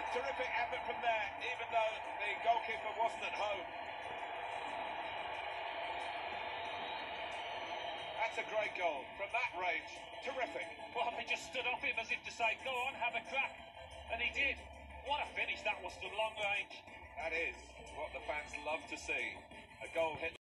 Terrific effort from there, even though the goalkeeper wasn't at home. That's a great goal from that range. Terrific. Well, they just stood off him as if to say, go on, have a crack. And he did. What a finish that was from long range. That is what the fans love to see. A goal hit